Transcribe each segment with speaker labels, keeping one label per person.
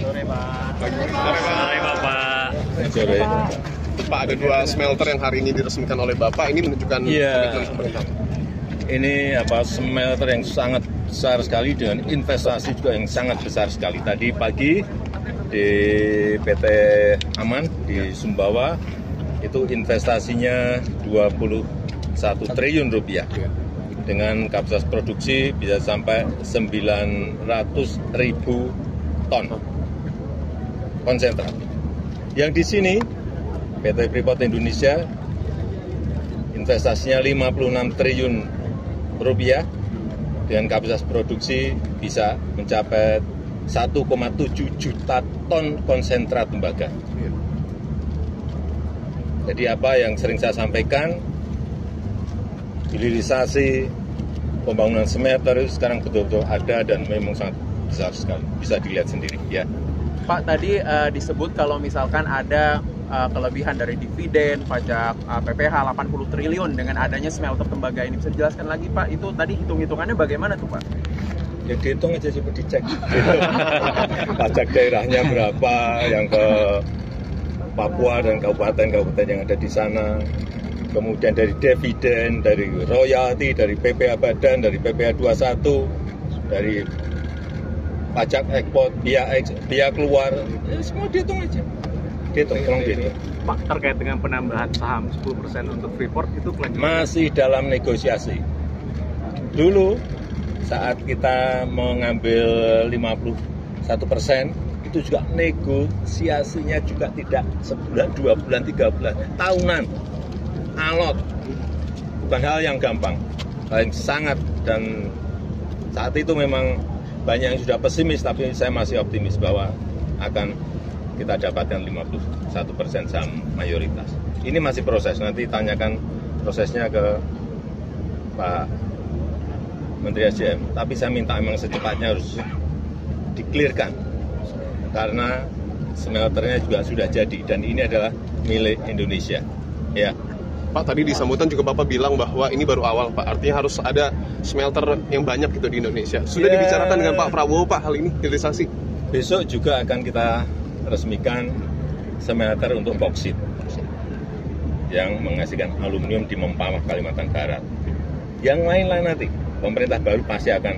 Speaker 1: Sore Pak.
Speaker 2: Sore Bapak.
Speaker 3: Sore.
Speaker 4: Pak, ada 2 smelter yang hari ini diresmikan oleh Bapak. Ini menunjukkan komitmen pemerintah.
Speaker 3: Ini smelter yang sangat besar sekali dengan investasi juga yang sangat besar sekali. Tadi pagi di PT Aman di Sumbawa itu investasinya 21 triliun rupiah dengan kapasitas produksi bisa sampai 900.000 ton konsentrat. Yang di sini PT Freeport Indonesia investasinya 56 triliun rupiah dengan kapasitas produksi bisa mencapai 1,7 juta ton konsentrat tembaga. Jadi apa yang sering saya sampaikan, hilirisasi pembangunan smelter itu sekarang betul-betul ada dan memang sangat besar sekali. Bisa dilihat sendiri ya.
Speaker 1: Pak, tadi disebut kalau misalkan ada kelebihan dari dividen, pajak PPH 80 triliun dengan adanya smelter tembaga ini. Bisa dijelaskan lagi Pak, itu tadi hitung-hitungannya bagaimana tuh Pak?
Speaker 3: Ya dihitung aja, coba dicek. Pajak daerahnya berapa yang ke Papua dan kabupaten-kabupaten yang ada di sana. Kemudian dari dividen, dari royalti, dari PPH Badan, dari PPH 21, dari pajak ekspor, biaya keluar, ya semua dihitung aja. Tolong dihitung.
Speaker 2: Pak, terkait dengan penambahan saham 10% untuk Freeport itu kelanjutan?
Speaker 3: Masih dalam negosiasi. Dulu saat kita mengambil 51%, itu juga negosiasinya juga tidak sebulan, 2 bulan, 3 bulan, tahunan, alot. Bukan hal yang gampang, hal yang sangat, dan saat itu memang banyak yang sudah pesimis, tapi saya masih optimis bahwa akan kita dapatkan 51% saham mayoritas. Ini masih proses, nanti tanyakan prosesnya ke Pak Menteri SDM. Tapi saya minta memang secepatnya harus di-clear-kan, karena smelternya juga sudah jadi, dan ini adalah milik Indonesia. Ya.
Speaker 4: Pak, tadi di sambutan juga Bapak bilang bahwa ini baru awal Pak, artinya harus ada smelter yang banyak gitu di Indonesia. Sudah dibicarakan dengan Pak Prabowo Pak hal ini, hilirisasi?
Speaker 3: Besok juga akan kita resmikan smelter untuk boksit yang menghasilkan aluminium di Mempawah, Kalimantan Barat. Yang lain-lain nanti, pemerintah baru pasti akan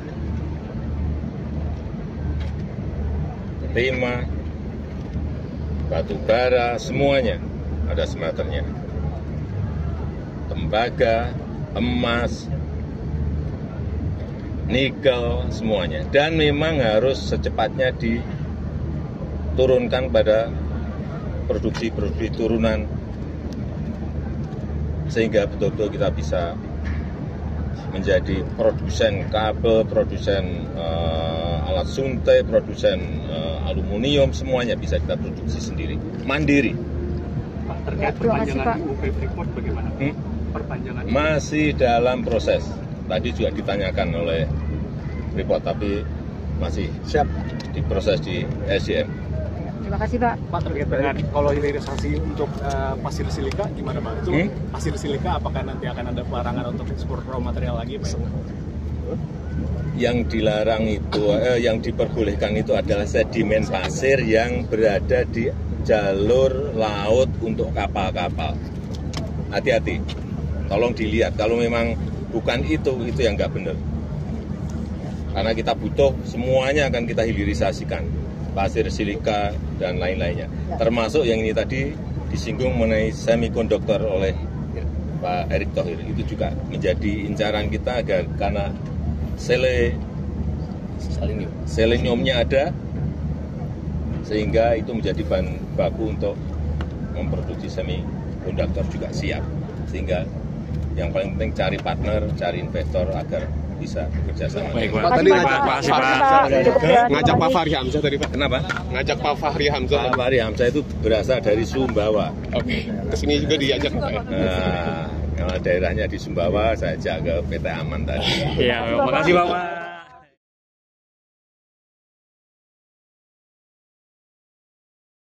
Speaker 3: timah, batu bara, semuanya ada smelternya. Tembaga, emas, nikel, semuanya. Dan memang harus secepatnya diturunkan pada produksi turunan, sehingga betul-betul kita bisa menjadi produsen kabel, produsen alat suntai, produsen aluminium, semuanya bisa kita produksi sendiri, mandiri.
Speaker 2: Pak, terkait perpanjangan UP Freeport bagaimana? Perpanjangan
Speaker 3: masih dalam proses. Tadi juga ditanyakan oleh Freeport, tapi masih siap diproses di SDM.
Speaker 5: Terima kasih Pak.
Speaker 2: Pak, terkait dengan kalau hilirisasi untuk pasir silika gimana Pak? Itu pasir silika apakah nanti akan ada pelarangan untuk ekspor raw material lagi Pak?
Speaker 3: Yang dilarang itu, yang diperbolehkan itu adalah sedimen pasir yang berada di jalur laut untuk kapal-kapal. Hati-hati, tolong dilihat. Kalau memang bukan itu yang nggak benar. Karena kita butuh, semuanya akan kita hilirisasikan. Pasir silika dan lain-lainnya. Termasuk yang ini tadi disinggung mengenai semikonduktor oleh Pak Erick Thohir. Itu juga menjadi incaran kita agar karena seleniumnya ada, sehingga itu menjadi bahan baku untuk memproduksi semikonduktor juga siap. Sehingga yang paling penting cari partner, cari investor agar bisa bekerja sama.
Speaker 4: Baik, Pak. Tadi ngajak Pak Fahri Hamzah tadi Pak.
Speaker 3: Kenapa?
Speaker 4: Ngajak Pak Fahri Hamzah.
Speaker 3: Pak Fahri Hamzah itu berasal dari Sumbawa.
Speaker 4: Oke, kesini juga diajak Pak.
Speaker 3: Nah, kalau daerahnya di Sumbawa, saya ajak ke PT Aman tadi.
Speaker 2: Iya, makasih Bapak.